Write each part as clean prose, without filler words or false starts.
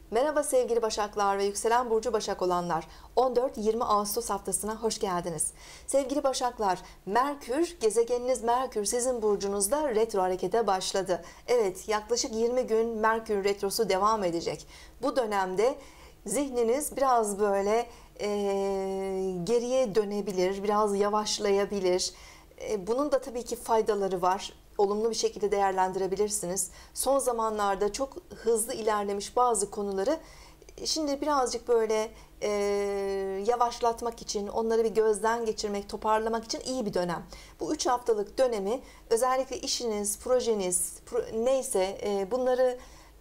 Merhaba sevgili Başaklar ve yükselen burcu Başak olanlar. 14-20 Ağustos haftasına hoş geldiniz. Sevgili Başaklar, Merkür, gezegeniniz Merkür sizin burcunuzda retro harekete başladı. Evet, yaklaşık 20 gün Merkür retrosu devam edecek. Bu dönemde zihniniz biraz böyle geriye dönebilir, biraz yavaşlayabilir. Bunun da tabii ki faydaları var. Olumlu bir şekilde değerlendirebilirsiniz. Son zamanlarda çok hızlı ilerlemiş bazı konuları şimdi birazcık böyle yavaşlatmak için, onları bir gözden geçirmek, toparlamak için iyi bir dönem. Bu 3 haftalık dönemi özellikle işiniz, projeniz, neyse bunları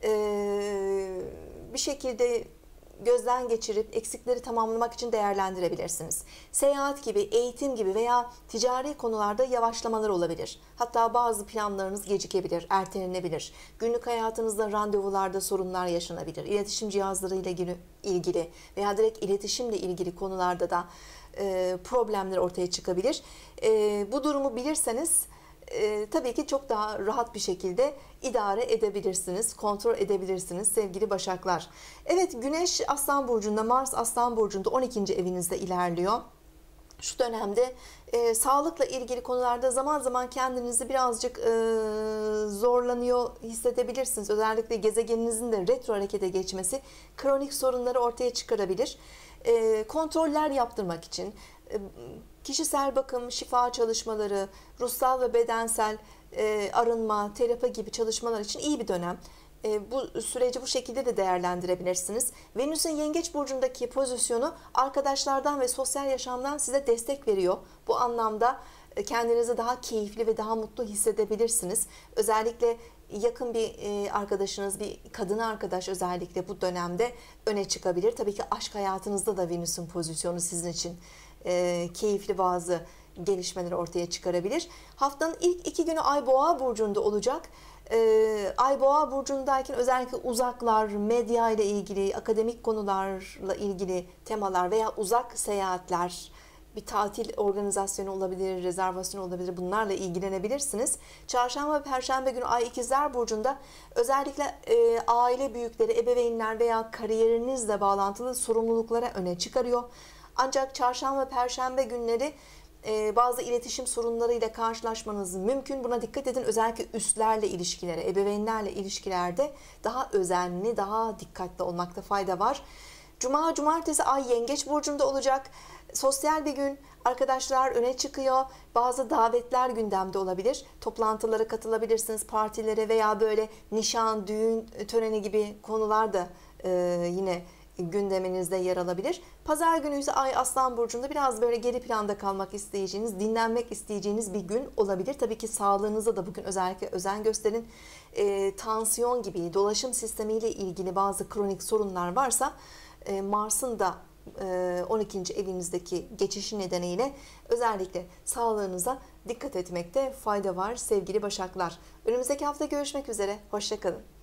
bir şekilde gözden geçirip eksikleri tamamlamak için değerlendirebilirsiniz. Seyahat gibi, eğitim gibi veya ticari konularda yavaşlamalar olabilir. Hatta bazı planlarınız gecikebilir, ertelenebilir. Günlük hayatınızda randevularda sorunlar yaşanabilir. İletişim cihazlarıyla ilgili veya direkt iletişimle ilgili konularda da problemler ortaya çıkabilir. Bu durumu bilirseniz tabii ki çok daha rahat bir şekilde idare edebilirsiniz, kontrol edebilirsiniz sevgili Başaklar. Evet, Güneş Aslan Burcu'nda, Mars Aslan Burcu'nda 12. evinizde ilerliyor. Şu dönemde sağlıkla ilgili konularda zaman zaman kendinizi birazcık zorlanıyor hissedebilirsiniz. Özellikle gezegeninizin de retro harekete geçmesi kronik sorunları ortaya çıkarabilir. Kontroller yaptırmak için kişisel bakım, şifa çalışmaları, ruhsal ve bedensel arınma, terapi gibi çalışmalar için iyi bir dönem. Bu süreci bu şekilde de değerlendirebilirsiniz. Venüs'ün Yengeç Burcu'ndaki pozisyonu arkadaşlardan ve sosyal yaşamdan size destek veriyor. Bu anlamda kendinizi daha keyifli ve daha mutlu hissedebilirsiniz. Özellikle yakın bir arkadaşınız, bir kadın arkadaş özellikle bu dönemde öne çıkabilir. Tabii ki aşk hayatınızda da Venüs'ün pozisyonu sizin için keyifli bazı gelişmeleri ortaya çıkarabilir. Haftanın ilk 2 günü Ay Boğa Burcu'nda olacak. Ay Boğa Burcu'ndayken özellikle uzaklar, medya ile ilgili, akademik konularla ilgili temalar veya uzak seyahatler, bir tatil organizasyonu olabilir, rezervasyon olabilir. Bunlarla ilgilenebilirsiniz. Çarşamba ve Perşembe günü Ay İkizler Burcu'nda özellikle aile büyükleri, ebeveynler veya kariyerinizle bağlantılı sorumluluklara öne çıkarıyor. Ancak Çarşamba ve Perşembe günleri bazı iletişim sorunlarıyla karşılaşmanız mümkün. Buna dikkat edin. Özellikle üstlerle ilişkilere, ebeveynlerle ilişkilerde daha özenli, daha dikkatli olmakta fayda var. Cuma, Cumartesi Ay Yengeç Burcu'nda olacak. Sosyal bir gün, arkadaşlar öne çıkıyor. Bazı davetler gündemde olabilir. Toplantılara katılabilirsiniz, partilere veya böyle nişan, düğün töreni gibi konular da yine gündeminizde yer alabilir. Pazar günü ise Ay Aslan Burcu'nda biraz böyle geri planda kalmak isteyeceğiniz, dinlenmek isteyeceğiniz bir gün olabilir. Tabii ki sağlığınıza da bugün özellikle özen gösterin. Tansiyon gibi, dolaşım sistemiyle ilgili bazı kronik sorunlar varsa Mars'ın da 12. evinizdeki geçişi nedeniyle özellikle sağlığınıza dikkat etmekte fayda var sevgili Başaklar. Önümüzdeki hafta görüşmek üzere. Hoşça kalın.